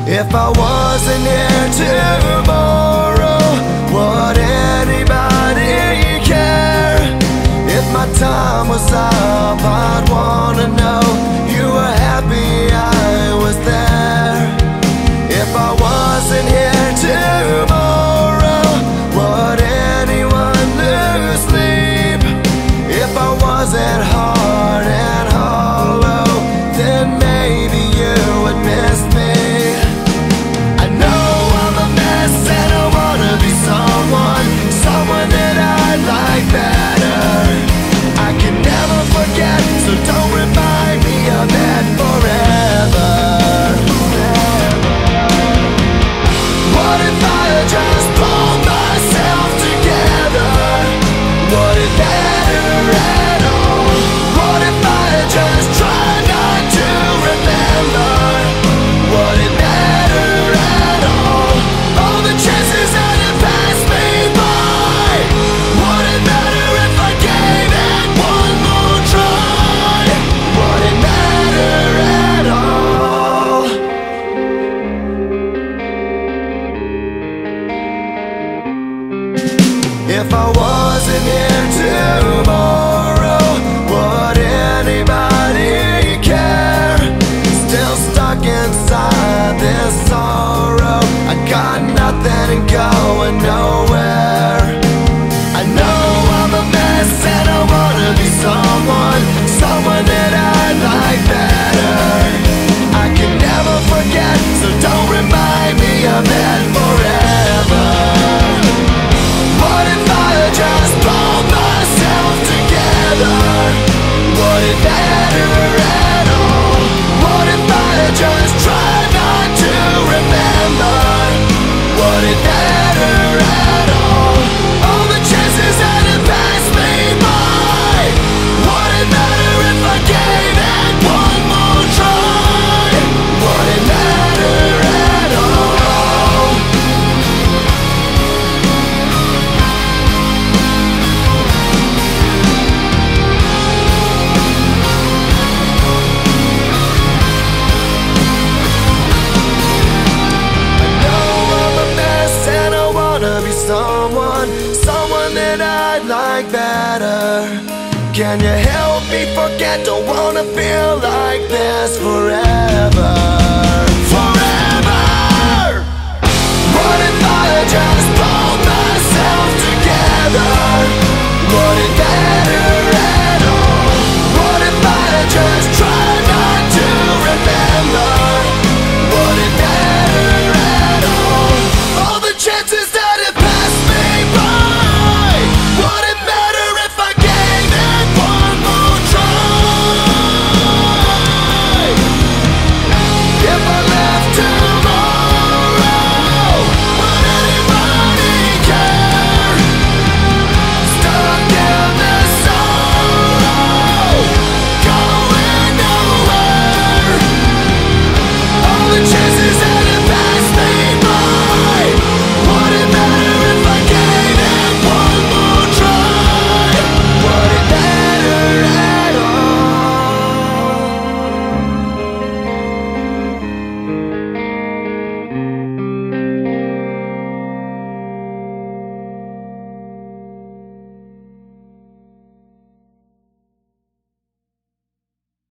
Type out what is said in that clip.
If I wasn't here tomorrow, would anybody care? If my time was up, I'd wanna know you were happy I was there. If I wasn't here tomorrow, would anyone lose sleep? If I wasn't hard and hollow, then maybe you would miss me. I know I'm a mess and I wanna be someone that I'd like better. I can never forget, so don't remind me of that forever. What if I had just pulled myself together? Would it matter at all? What if I had just tried not to remember? Would it matter at all? All the chances that had passed me by. Would it matter if I gave it one more try? Would it matter at all? If I wasn't here tomorrow, would anybody care? Still stuck inside this sorrow, I got nothing and going nowhere. I know I'm a mess and I wanna be someone that I'd like better. I can never forget, so don't remind me of that forever. What if I had just pulled myself together? Would it matter at all? What if I had just tried not to remember? Would it matter at all? All the chances that had passed me by. Would it matter if I gave it one more try? Would it matter at all? Someone that I'd like better. Can you help me forget? Don't wanna feel like this forever.